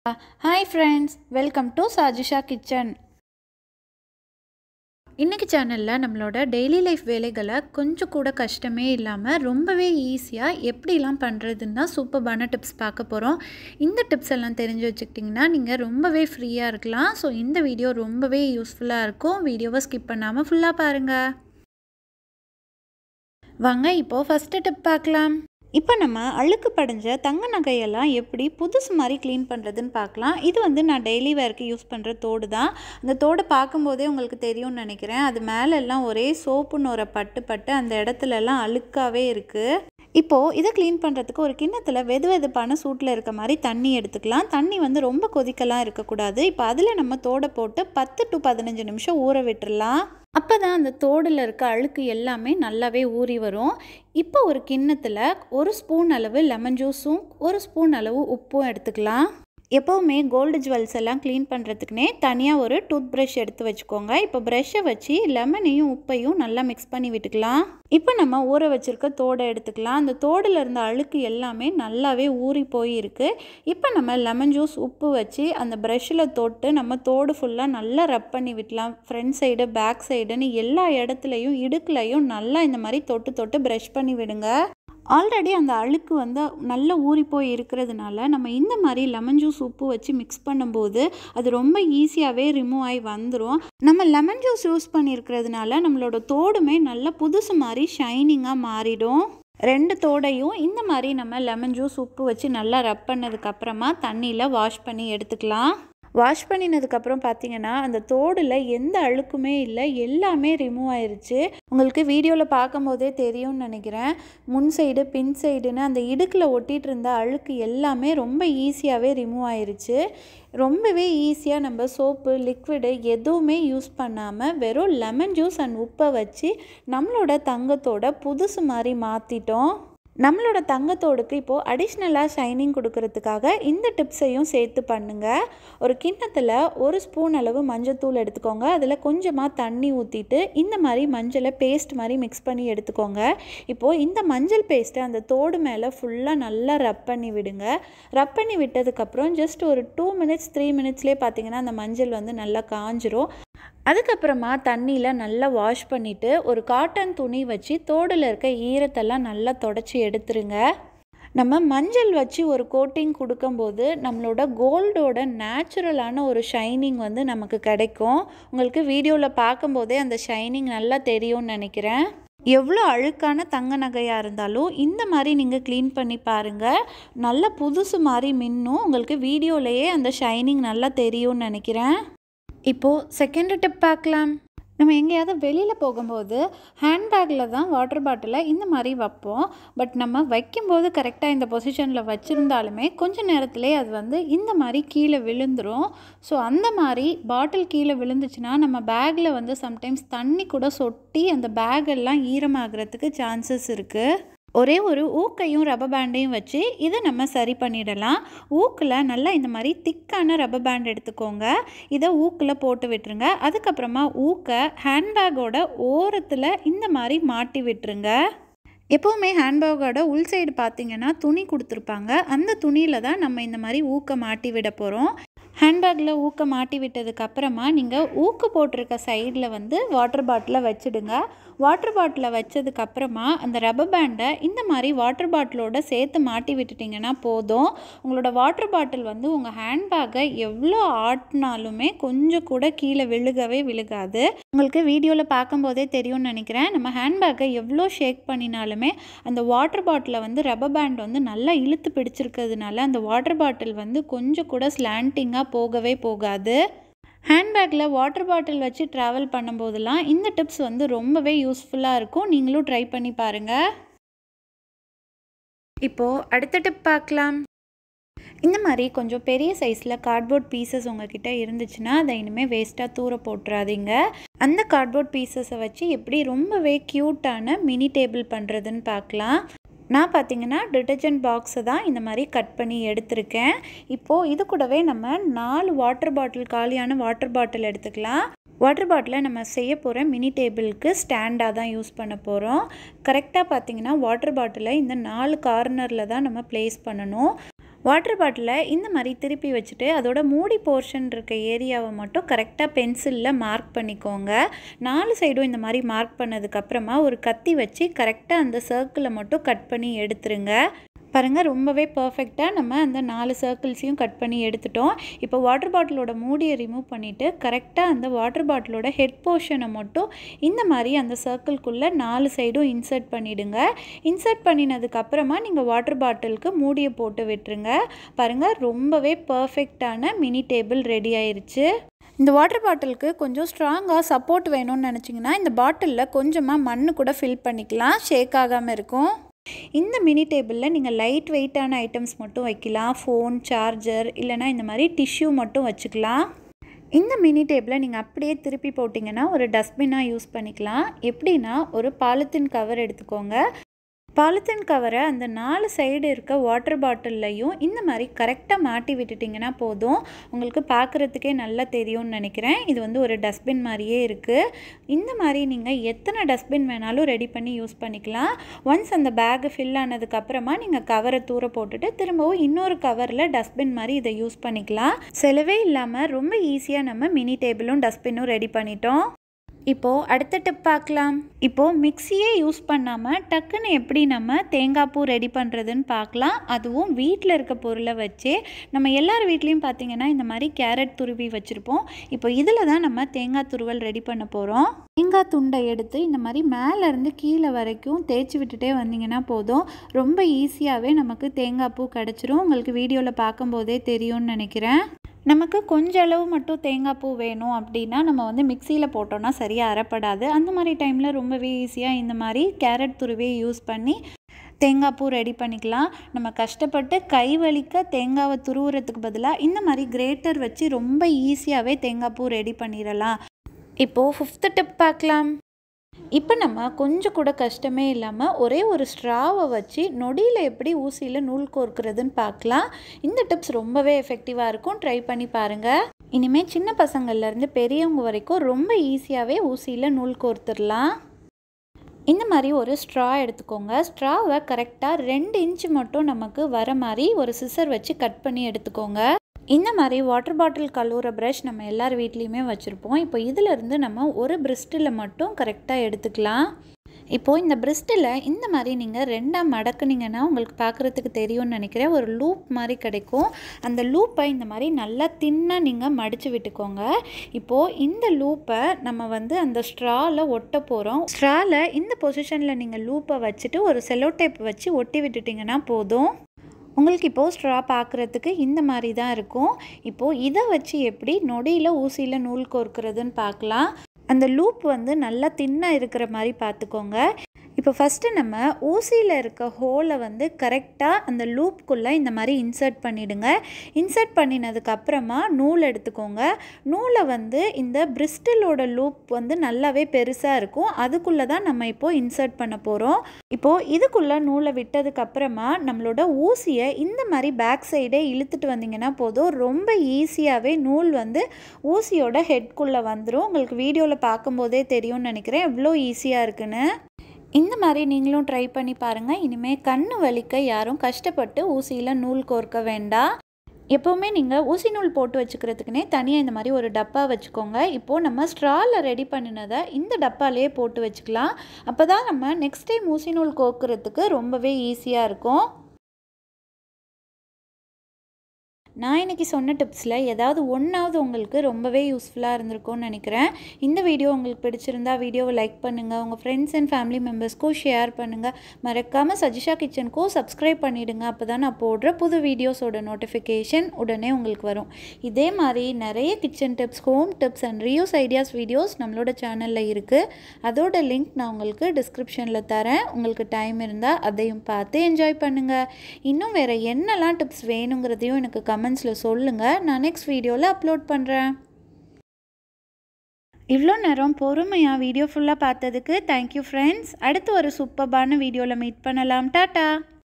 Hi friends, welcome to Sajisha Kitchen. இன்னைக்கு சேனல்ல நம்மளோட டெய்லி லைஃப் வேலைகளை கொஞ்சம் கூட கஷ்டமே இல்லாம ரொம்பவே ஈஸியா எப்படிலாம் பண்றதுன்னா சூப்பரான டிப்ஸ் பார்க்க போறோம். இந்த டிப்ஸ் எல்லாம் தெரிஞ்சு வச்சுக்கிட்டீங்கன்னா நீங்க ரொம்பவே ஃப்ரீயா இருக்கலாம். சோ இந்த வீடியோ ரொம்பவே யூஸ்ஃபுல்லா இருக்கும். வீடியோவை ஸ்கிப் பண்ணாம ஃபுல்லா பாருங்க. வாங்க இப்போ ஃபர்ஸ்ட் டிப் பார்க்கலாம். இப்போ நம்ம அழுக்கு படிஞ்ச தங்க நகையெல்லாம் எப்படி புதுசு மாதிரி க்ளீன் பண்ணுறதுன்னு பார்க்கலாம். இது நான் டெய்லி வேர்க்கு யூஸ் பண்ணுற தோடு தான். அந்த தோடை பார்க்கும்போதே உங்களுக்கு தெரியும்னு நினைக்கிறேன். அது மேலெல்லாம் ஒரே சோப்பு நூரை பட்டு அந்த இடத்துலலாம் அழுக்காகவே இருக்குது. இப்போது இதை க்ளீன் பண்ணுறதுக்கு ஒரு கிண்ணத்தில் வெதுவெதுப்பான சூட்டில் இருக்க மாதிரி தண்ணி எடுத்துக்கலாம். தண்ணி ரொம்ப கொதிக்கலாம் இருக்கக்கூடாது. இப்போ அதில் நம்ம தோடை போட்டு 10 to 15 நிமிஷம் ஊற விட்டுடலாம். அப்போ தான் அந்த தோடில் இருக்க அழுக்கு எல்லாமே நல்லாவே ஊறி வரும். இப்போ ஒரு கிண்ணத்தில் 1 ஸ்பூன் அளவு லெமன் ஜூஸும் 1 ஸ்பூன் அளவு உப்பும் எடுத்துக்கலாம். எப்போவுமே கோல்டு ஜுவல்ஸ் எல்லாம் க்ளீன் பண்ணுறதுக்குனே தனியாக ஒரு டூத் ப்ரஷ் எடுத்து வச்சுக்கோங்க. இப்போ ப்ரஷ்ஷை வச்சு லெமனையும் உப்பையும் நல்லா மிக்ஸ் பண்ணி விட்டுக்கலாம். இப்போ நம்ம ஊற வச்சுருக்க தோடை எடுத்துக்கலாம். அந்த தோடில் இருந்த அழுக்கு எல்லாமே நல்லாவே ஊறி போயிருக்கு. இப்போ நம்ம லெமன் ஜூஸ் உப்பு வச்சு அந்த ப்ரஷ்ஷில் தொட்டு நம்ம தோடு ஃபுல்லாக நல்லா ரப் பண்ணி விடலாம். ஃப்ரண்ட் சைடு பேக் சைடுன்னு எல்லா இடத்துலையும் இடுக்குலையும் நல்லா இந்த மாதிரி தொட்டு ப்ரஷ் பண்ணி விடுங்க. ஆல்ரெடி அந்த அழுக்கு நல்லா ஊறி போய் இருக்கிறதுனால நம்ம இந்த மாதிரி லெமன் ஜூஸ் உப்பு வச்சு மிக்ஸ் பண்ணும்போது அது ரொம்ப ஈஸியாகவே ரிமூவ் ஆகி வந்துடும். நம்ம லெமன் ஜூஸ் யூஸ் பண்ணியிருக்கிறதுனால நம்மளோட தோடுமே நல்லா புதுசு மாதிரி ஷைனிங்காக மாறிடும். 2 தோடையும் இந்த மாதிரி நம்ம லெமன் ஜூஸ் உப்பு வச்சு நல்லா ரப் பண்ணதுக்கப்புறமா தண்ணியில் வாஷ் பண்ணி எடுத்துக்கலாம். வாஷ் பண்ணினதுக்கப்புறம் பார்த்தீங்கன்னா அந்த தோடில் எந்த அழுக்குமே இல்லை, எல்லாமே ரிமூவ் ஆயிடுச்சு. உங்களுக்கு வீடியோவில் பார்க்கும் போதே தெரியும்னு நினைக்கிறேன். முன் சைடு பின் சைடுன்னு அந்த இடுக்கில் ஒட்டிகிட்டு இருந்த அழுக்கு எல்லாமே ரொம்ப ஈஸியாகவே ரிமூவ் ஆயிடுச்சு. ரொம்பவே ஈஸியாக நம்ம சோப்பு லிக்விடு எதுவுமே யூஸ் பண்ணாமல் வெறும் லெமன் ஜூஸ் அண்ட் உப்பை வச்சு நம்மளோட தங்கத்தோட புதுசு மாதிரி மாற்றிட்டோம். நம்மளோட தங்கத்தோடுக்கு இப்போது அடிஷ்னலாக ஷைனிங் கொடுக்கறதுக்காக இந்த டிப்ஸையும் சேர்த்து பண்ணுங்கள். ஒரு கிண்ணத்தில் 1 ஸ்பூன் அளவு மஞ்சத்தூள் எடுத்துக்கோங்க. அதில் கொஞ்சமாக தண்ணி ஊற்றிட்டு இந்த மாதிரி மஞ்சளை பேஸ்ட் மாதிரி மிக்ஸ் பண்ணி எடுத்துக்கோங்க. இப்போது இந்த மஞ்சள் பேஸ்ட்டை அந்த தோடு மேலே ஃபுல்லாக நல்லா ரப் பண்ணி விடுங்க. ரப் பண்ணி விட்டதுக்கப்புறம் ஜஸ்ட் ஒரு 2 மினிட்ஸ் 3 மினிட்ஸ்லேயே பார்த்தீங்கன்னா அந்த மஞ்சள் நல்லா காஞ்சிரும். அதுக்கப்புறமா தண்ணியில் நல்லா வாஷ் பண்ணிவிட்டு ஒரு காட்டன் துணி வச்சு தோடில் இருக்க ஈரத்தெல்லாம் நல்லா தொடச்சி எடுத்துருங்க. நம்ம மஞ்சள் வச்சு ஒரு கோட்டிங் கொடுக்கும்போது நம்மளோட கோல்டோட நேச்சுரலான ஒரு ஷைனிங் நமக்கு கிடைக்கும். உங்களுக்கு வீடியோவில் பார்க்கும்போதே அந்த ஷைனிங் நல்லா தெரியும்னு நினைக்கிறேன். எவ்வளோ அழுக்கான தங்க நகையாக இருந்தாலும் இந்த மாதிரி நீங்கள் க்ளீன் பண்ணி பாருங்கள். நல்லா புதுசு மாதிரி மின்னும். உங்களுக்கு வீடியோலையே அந்த ஷைனிங் நல்லா தெரியும்னு நினைக்கிறேன். இப்போது செகண்ட் டிப் பார்க்கலாம். நம்ம எங்கேயாவது வெளியில் போகும்போது ஹேண்ட்பேக்கில் தான் வாட்டர் பாட்டிலை இந்த மாதிரி வைப்போம். பட் நம்ம வைக்கும்போது கரெக்டாக இந்த பொசிஷனில் வச்சுருந்தாலுமே கொஞ்ச நேரத்திலே அது இந்த மாதிரி கீழே விழுந்துடும். ஸோ அந்த மாதிரி பாட்டில் கீழே விழுந்துச்சுன்னா நம்ம பேக்கில் சம்டைம்ஸ் தண்ணி கூட சொட்டி அந்த பேக்கெல்லாம் ஈரமாகிறதுக்கு சான்சஸ் இருக்குது. ஒரே ஒரு ஊக்கையும் ரப்பர் பேண்டையும் வச்சு இதை நம்ம சரி பண்ணிடலாம். ஊக்கில் நல்லா இந்த மாதிரி திக்கான ரப்பர் பேண்ட் எடுத்துக்கோங்க. இதை ஊக்கில் போட்டு விட்டுருங்க. அதுக்கப்புறமா ஊக்கை ஹேண்ட்பேக்கோட ஓரத்தில் இந்த மாதிரி மாட்டி விட்டுருங்க. எப்போவுமே ஹேண்ட்பேக்கோட உள் சைடு பார்த்திங்கன்னா துணி கொடுத்துருப்பாங்க. அந்த துணியில் தான் நம்ம இந்த மாதிரி ஊக்கை மாட்டி விட போகிறோம். ஹேண்ட்பேக்கில் ஊக்க மாட்டி விட்டதுக்கப்புறமா நீங்கள் ஊக்கு போட்டிருக்க சைடில் வாட்டர் பாட்டிலை வச்சுடுங்க. வாட்டர் பாட்டிலை வச்சதுக்கப்புறமா அந்த ரப்பர் பேண்டை இந்த மாதிரி வாட்டர் பாட்டிலோட சேர்த்து மாட்டி விட்டுட்டிங்கன்னா போதும். உங்களோட வாட்டர் பாட்டில் உங்கள் ஹேண்ட்பேக்கை எவ்வளோ ஆட்டினாலுமே கொஞ்சம் கூட கீழே விழுகாது. உங்களுக்கு வீடியோவில் பார்க்கும்போதே தெரியும்னு நினைக்கிறேன். நம்ம ஹேண்ட்பேக்கை எவ்வளோ ஷேக் பண்ணினாலுமே அந்த வாட்டர் பாட்டிலை ரப்பர் பேண்ட் நல்லா இழுத்து பிடிச்சிருக்கிறதுனால அந்த வாட்டர் பாட்டில் கொஞ்சம் கூட ஸ்லாண்டிங்காக போகவே போகாது. ஹேண்ட்பேக்கில் வாட்டர் பாட்டில் வச்சு ட்ராவல் பண்ணும்போதெல்லாம் இந்த டிப்ஸ் ரொம்பவே யூஸ்ஃபுல்லாக இருக்கும். நீங்களும் ட்ரை பண்ணி பாருங்கள். இப்போது அடுத்த டிப் பார்க்கலாம். இந்த மாதிரி கொஞ்சம் பெரிய சைஸில் கார்ட்போர்ட் பீசஸ் உங்ககிட்ட இருந்துச்சுன்னா அதை இனிமேல் வேஸ்ட்டாக தூர போட்டுறாதீங்க. அந்த கார்ட்போர்ட் பீசஸை வச்சு எப்படி ரொம்பவே க்யூட்டான மினி டேபிள் பண்ணுறதுன்னு பார்க்கலாம். நான் பார்த்தீங்கன்னா டிட்டர்ஜென்ட் பாக்ஸை தான் இந்த மாதிரி கட் பண்ணி எடுத்திருக்கேன். இப்போது இது கூடவே நம்ம 4 வாட்டர் பாட்டில் காலியான வாட்டர் பாட்டில் எடுத்துக்கலாம். வாட்டர் பாட்டிலை நம்ம செய்ய போகிற மினி டேபிளுக்கு ஸ்டாண்டாக தான் யூஸ் பண்ண போகிறோம். கரெக்டாக பார்த்தீங்கன்னா வாட்டர் பாட்டிலை இந்த 4 கார்னரில் தான் நம்ம ப்ளேஸ் பண்ணணும். வாட்டர் பாட்டிலை இந்த மாதிரி திருப்பி வச்சுட்டு அதோட மூடி போர்ஷன் இருக்க ஏரியாவை மட்டும் கரெக்டாக பென்சிலில் மார்க் பண்ணிக்கோங்க. 4 சைடும் இந்த மாதிரி மார்க் பண்ணதுக்கப்புறமா ஒரு கத்தி வச்சு கரெக்டாக அந்த சர்க்கிளை மட்டும் கட் பண்ணி எடுத்துருங்க. பாருங்கள், ரொம்பவே பர்ஃபெக்டாக நம்ம அந்த 4 சர்க்கிள்ஸையும் கட் பண்ணி எடுத்துட்டோம். இப்போ வாட்டர் பாட்டிலோட மூடியை ரிமூவ் பண்ணிவிட்டு கரெக்டாக அந்த வாட்டர் பாட்டிலோட ஹெட் போர்ஷனை மட்டும் இந்த மாதிரி அந்த சர்க்கிள்குள்ளே 4 சைடும் இன்சர்ட் பண்ணிவிடுங்க. இன்சர்ட் பண்ணினதுக்கப்புறமா நீங்கள் வாட்டர் பாட்டிலுக்கு மூடியை போட்டு விட்டுருங்க. பாருங்கள், ரொம்பவே பர்ஃபெக்டான மினி டேபிள் ரெடி ஆயிடுச்சு. இந்த வாட்டர் பாட்டிலுக்கு கொஞ்சம் ஸ்ட்ராங்காக சப்போர்ட் வேணும்னு நினச்சிங்கன்னா இந்த பாட்டிலில் கொஞ்சமாக மண் கூட ஃபில் பண்ணிக்கலாம், ஷேக் ஆகாமல் இருக்கும். இந்த மினி டேபிளில் நீங்கள் லைட் வெயிட்டான ஐட்டம்ஸ் மட்டும் வைக்கலாம். ஃபோன், சார்ஜர், இல்லைனா இந்த மாதிரி டிஷ்யூ மட்டும் வச்சுக்கலாம். இந்த மினி டேபிளை நீங்கள் அப்படியே திருப்பி போட்டிங்கன்னா ஒரு டஸ்ட்பின்னாக யூஸ் பண்ணிக்கலாம். எப்படின்னா, ஒரு பாலித்தீன் கவர் எடுத்துக்கோங்க. பாலித்தீன் கவரை அந்த 4 சைடு இருக்க வாட்டர் பாட்டில்லையும் இந்த மாதிரி கரெக்டாக மாட்டி விட்டுட்டிங்கன்னா போதும். உங்களுக்கு பார்க்குறதுக்கே நல்லா தெரியும்னு நினைக்கிறேன். இது வந்து ஒரு டஸ்ட்பின் மாதிரியே இருக்குது. இந்த மாதிரி நீங்கள் எத்தனை டஸ்ட்பின் வேணாலும் ரெடி பண்ணி யூஸ் பண்ணிக்கலாம். ஒன்ஸ் அந்த பேக்கு ஃபில் ஆனதுக்கப்புறமா நீங்கள் கவரை தூர போட்டுட்டு திரும்பவும் இன்னொரு கவரில் டஸ்ட்பின் மாதிரி இதை யூஸ் பண்ணிக்கலாம். செலவே இல்லாமல் ரொம்ப ஈஸியாக நம்ம மினி டேபிளும் டஸ்ட்பின்னும் ரெடி பண்ணிட்டோம். இப்போது அடுத்த டிப் பார்க்கலாம். இப்போது மிக்சியே யூஸ் பண்ணாமல் டக்குன்னு எப்படி நம்ம தேங்காய் பூ ரெடி பண்ணுறதுன்னு பார்க்கலாம். அதுவும் வீட்டில் இருக்க பொருளை வச்சே. நம்ம எல்லார் வீட்லேயும் பார்த்திங்கன்னா இந்த மாதிரி கேரட் துருவி வச்சுருப்போம். இப்போ இதில் தான் நம்ம தேங்காய் துருவல் ரெடி பண்ண போகிறோம். தேங்காய் துண்டை எடுத்து இந்த மாதிரி மேலேருந்து கீழே வரைக்கும் தேய்ச்சி விட்டுட்டே வந்தீங்கன்னா போதும். ரொம்ப ஈஸியாகவே நமக்கு தேங்காய் பூ கிடச்சிரும். உங்களுக்கு வீடியோவில் பார்க்கும்போதே தெரியும்னு நினைக்கிறேன். நமக்கு கொஞ்சம் அளவு மட்டும் தேங்காய் பூ வேணும் அப்படின்னா நம்ம வந்து மிக்சியில் போட்டோன்னா சரியாக அரைப்படாது. அந்த மாதிரி டைமில் ரொம்பவே ஈஸியாக இந்த மாதிரி கேரட் துருவியை யூஸ் பண்ணி தேங்காய் பூ ரெடி பண்ணிக்கலாம். நம்ம கஷ்டப்பட்டு கை வலிக்க தேங்காவை துருவுறதுக்கு பதிலாக இந்த மாதிரி கிரேட்டர் வச்சு ரொம்ப ஈஸியாகவே தேங்காய் பூ ரெடி பண்ணிடலாம். இப்போது 5th டிப் பார்க்கலாம். இப்போ நம்ம கொஞ்சம் கூட கஷ்டமே இல்லாமல் ஒரே ஒரு ஸ்ட்ராவை வச்சு நொடியில் எப்படி ஊசியில் நூல் கோர்க்கிறதுன்னு பார்க்கலாம். இந்த டிப்ஸ் ரொம்பவே எஃபெக்டிவாக இருக்கும். ட்ரை பண்ணி பாருங்கள். இனிமேல் சின்ன பசங்கள்லேருந்து பெரியவங்க வரைக்கும் ரொம்ப ஈஸியாகவே ஊசியில் நூல் கோர்த்துடலாம். இந்த மாதிரி ஒரு ஸ்ட்ரா எடுத்துக்கோங்க. ஸ்ட்ராவை கரெக்டாக 2 இன்ச்சு மட்டும் நமக்கு வர மாதிரி ஒரு சிசர் வச்சு கட் பண்ணி எடுத்துக்கோங்க. இந்த மாதிரி வாட்டர் பாட்டில் கழுவுற ப்ரஷ் நம்ம எல்லார் வீட்லேயுமே வச்சுருப்போம். இப்போ இதிலிருந்து நம்ம ஒரு பிரிஸ்டில் மட்டும் கரெக்டாக எடுத்துக்கலாம். இப்போது இந்த பிரிஸ்டில் இந்த மாதிரி நீங்கள் 2ஆக மடக்குனிங்கன்னா உங்களுக்கு பார்க்குறதுக்கு தெரியும்னு நினைக்கிறேன். ஒரு லூப் மாதிரி கிடைக்கும். அந்த லூப்பை இந்த மாதிரி நல்லா தின்னாக நீங்கள் மடித்து விட்டுக்கோங்க. இப்போது இந்த லூப்பை நம்ம வந்து அந்த ஸ்ட்ராவில் ஒட்ட போகிறோம். ஸ்ட்ராவில் இந்த பொசிஷனில் நீங்கள் லூப்பை வச்சுட்டு ஒரு செல்லோ டேப் வச்சு ஒட்டி விட்டுட்டிங்கன்னா போதும். உங்களுக்கு இப்போது ஸ்ட்ரா பார்க்குறதுக்கு இந்த மாதிரி தான் இருக்கும். இப்போது இதை வச்சு எப்படி நொடியில் ஊசியில் நூல் கோர்க்கிறதுன்னு பார்க்கலாம். அந்த லூப் வந்து நல்லா தின்னாக இருக்கிற மாதிரி பார்த்துக்கோங்க. இப்போ ஃபஸ்ட்டு நம்ம ஊசியில் இருக்க ஹோலை வந்து கரெக்டாக அந்த லூப்புக்குள்ளே இந்த மாதிரி இன்சர்ட் பண்ணிவிடுங்க. இன்சர்ட் பண்ணினதுக்கப்புறமா நூல் எடுத்துக்கோங்க. நூலை வந்து இந்த பிரிஸ்டிலோட லூப் வந்து நல்லாவே பெருசாக இருக்கும். அதுக்குள்ளே தான் நம்ம இப்போது இன்சர்ட் பண்ண போகிறோம். இப்போது இதுக்குள்ளே நூலை விட்டதுக்கப்புறமா நம்மளோட ஊசியை இந்த மாதிரி பேக் சைடே இழுத்துட்டு வந்தீங்கன்னா போதும். ரொம்ப ஈஸியாகவே நூல் வந்து ஊசியோட ஹெட்குள்ளே வந்துடும். உங்களுக்கு வீடியோவில் பார்க்கும்போதே தெரியும்னு நினைக்கிறேன் எவ்வளோ ஈஸியாக இருக்குன்னு. இந்த மாதிரி நீங்களும் ட்ரை பண்ணி பாருங்கள். இனிமேல் கண்ணு வலிக்க யாரும் கஷ்டப்பட்டு ஊசியில் நூல் கோர்க்க வேண்டாம். எப்போவுமே நீங்கள் ஊசி நூல் போட்டு வச்சுக்கிறதுக்குனே தனியாக இந்த மாதிரி ஒரு டப்பா வச்சுக்கோங்க. இப்போது நம்ம ஸ்ட்ராவில் ரெடி பண்ணினதை இந்த டப்பாலேயே போட்டு வச்சுக்கலாம். அப்போ தான் நம்ம நெக்ஸ்ட் டைம் ஊசி நூல் கோர்க்கிறதுக்கு ரொம்பவே ஈஸியாக இருக்கும். நான் இன்றைக்கி சொன்ன டிப்ஸில் ஏதாவது ஒன்றாவது உங்களுக்கு ரொம்பவே யூஸ்ஃபுல்லாக இருந்திருக்கும்னு நினைக்கிறேன். இந்த வீடியோ உங்களுக்கு பிடிச்சிருந்தா வீடியோவை லைக் பண்ணுங்கள். உங்கள் ஃப்ரெண்ட்ஸ் அண்ட் ஃபேமிலி மெம்பர்ஸ்க்கும் ஷேர் பண்ணுங்கள். மறக்காமல் சஜிஷா கிச்சனுக்கும் சப்ஸ்கிரைப் பண்ணிவிடுங்க. அப்போ தான் நான் போடுற புது வீடியோஸோட நோட்டிஃபிகேஷன் உடனே உங்களுக்கு வரும். இதே மாதிரி நிறைய kitchen tips, home tips and reuse ideas videos நம்மளோட சேனலில் இருக்குது. அதோட லிங்க் நான் உங்களுக்கு டிஸ்கிரிப்ஷனில் தரேன். உங்களுக்கு டைம் இருந்தால் அதையும் பார்த்து என்ஜாய் பண்ணுங்கள். இன்னும் வேறு என்னெல்லாம் டிப்ஸ் வேணுங்கிறதையும் எனக்கு கமெண்ட்ஸில் சொல்லுங்கள். நான் நெக்ஸ்ட் வீடியோவில் அப்லோட் பண்ணுறேன். இவ்வளோ நேரம் பொறுமையாக வீடியோ ஃபுல்லாக பார்த்ததுக்கு தேங்க்யூ ஃப்ரெண்ட்ஸ். அடுத்து ஒரு சூப்பர்பான வீடியோவில் மீட் பண்ணலாம். டாட்டா.